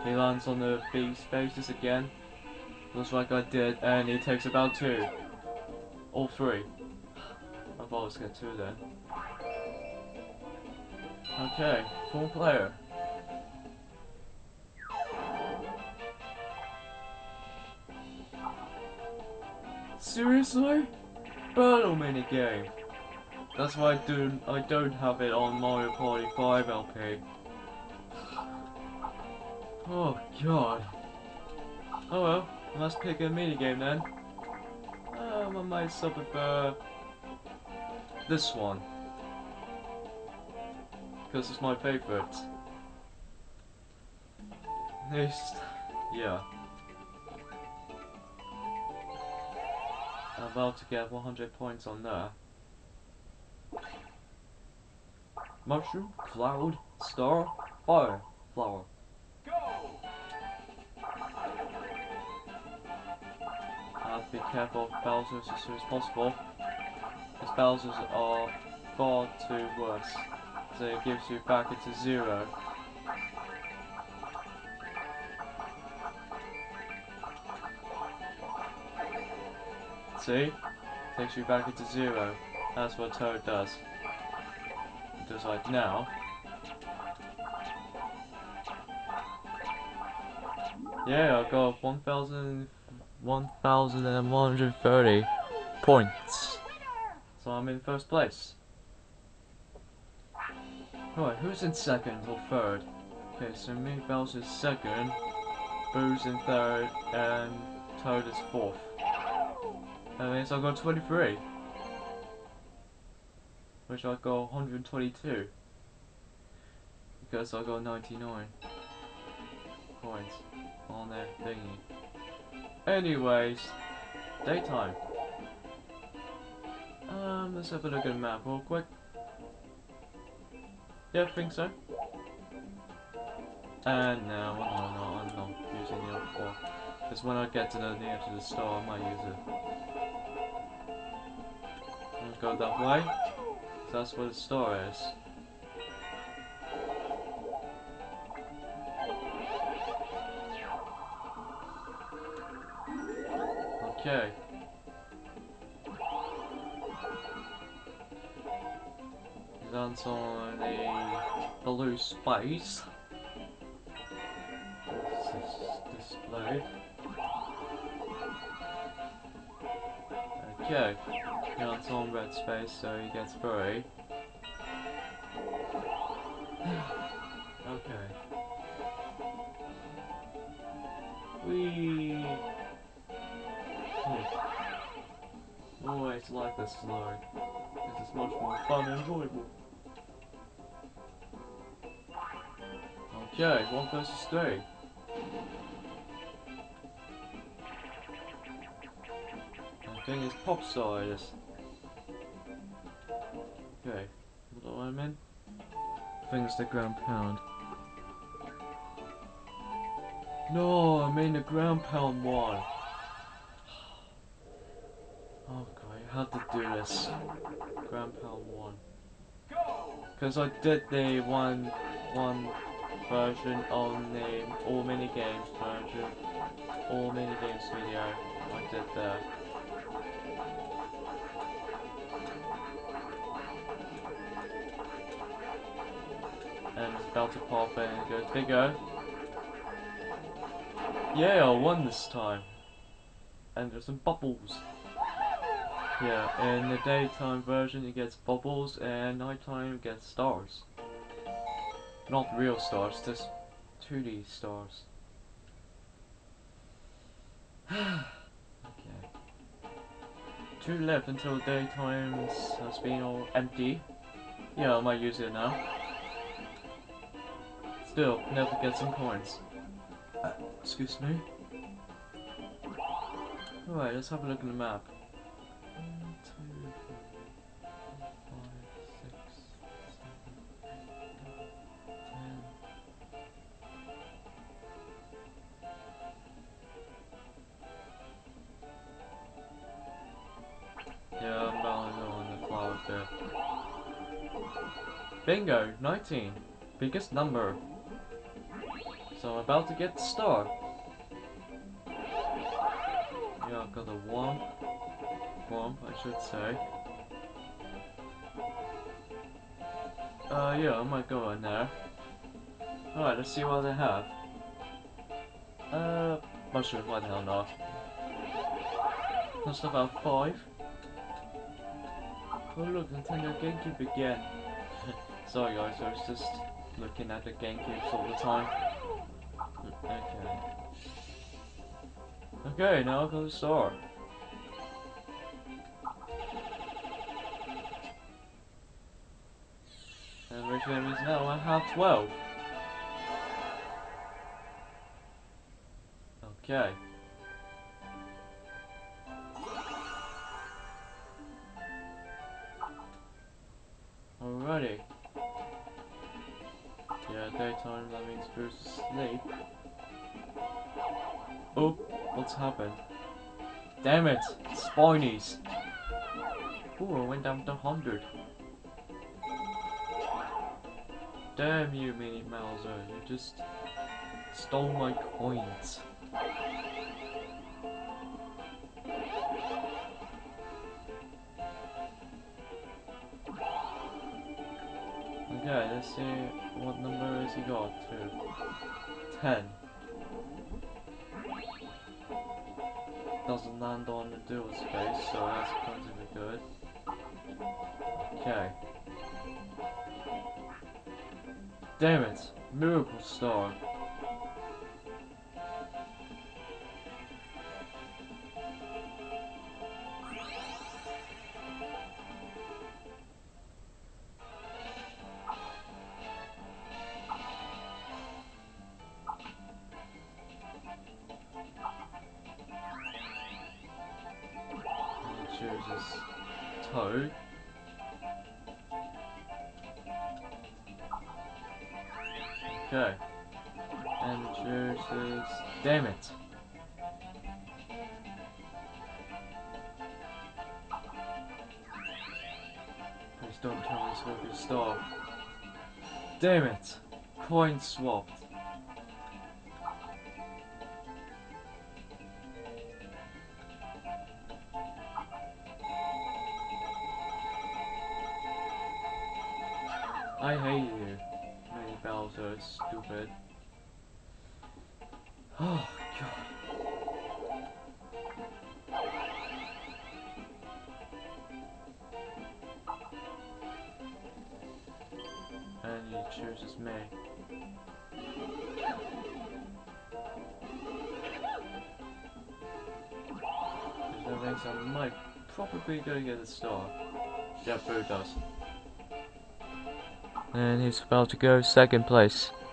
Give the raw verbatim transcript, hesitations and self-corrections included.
He lands on the B spaces again. Looks like I did, and he takes about two. All three. I thought I was gonna get two then. Okay, full player. Seriously? Battle minigame. That's why I do I don't have it on Mario Party five L P. Oh god. Oh well, let's pick a minigame then. Um, I might still prefer this one. Because it's my favourite. It's, yeah. I'm about to get one hundred points on there. Mushroom, cloud, star, fire, flower. Go! I have to be careful of Bowser's as soon as possible. Because Bowser's are far too worse. So it gives you back into zero. See? Takes you back into zero. That's what Toad does. Just like now. Yeah, I got one thousand one hundred thirty points. So I'm in first place. Alright, who's in second or third? Okay, so me, Bowser's second, Boo's in third, and Toad is fourth. That means I got twenty-three. Which I got one hundred twenty-two. Because I got ninety-nine coins on that thingy. Anyways, daytime. Um, let's have a look at the map real quick. Yeah, I think so. And no, no, no, I'm not using the other four. Because when I get to the near to the star, I might use it. Let's go that way. So that's where the star is. Okay. That's on a blue space. This is display. Okay. That's on red space, so he gets three. Okay. Wee. Hmm. Always like this slide. This is much more fun and enjoyable. Okay, one versus three. I think it's pop size. Okay, what do I mean? I think it's the ground pound. No, I mean the ground pound one. Oh god, I had to do this. Ground pound one. Because I did the one one version on the all mini games version, all mini games video. I did that. And it's about to pop in and it goes bigger. Yeah, I won this time. And there's some bubbles. Yeah, in the daytime version it gets bubbles and nighttime it gets stars. Not real stars, just two D stars. Okay. Two left until daytime has been all empty. Yeah, I might use it now. Still, never get some coins. Uh, excuse me. Alright, let's have a look at the map. One, two, three, four, five, six, seven, eight, nine, ten. Yeah, I'm bound to go on the flower bit. Bingo! nineteen! Biggest number. So So I'm about to get the star. Yeah, I got a one. One, I should say. Uh, yeah, I might go in there. Alright, let's see what they have. Uh, mushroom, why the hell not? Cost about five. Oh look, Nintendo GameCube again. Sorry guys, I was just looking at the GameCubes all the time. Okay. Okay, now I've got a star. And which means now I have twelve. Okay. Alrighty. Yeah, daytime, that means Bruce is asleep. Oh, what's happened? Damn it! Spinies! Ooh, I went down to one hundred. Damn you, Minnie Mouser, you just stole my coins. Okay, let's see what number has he got to. ten. Doesn't land on the dual space, so that's going to be good. Okay. Damn it! Miracle Star. He chooses Toad. Okay. And he chooses... Damn it! Please don't tell me it's going to be a star. Damn it! Coin swapped. I hate you. Many Bowser is stupid. Oh god. And he chooses me. Which that means I might probably go get a star. Yeah, Boo does. And he's about to go second place.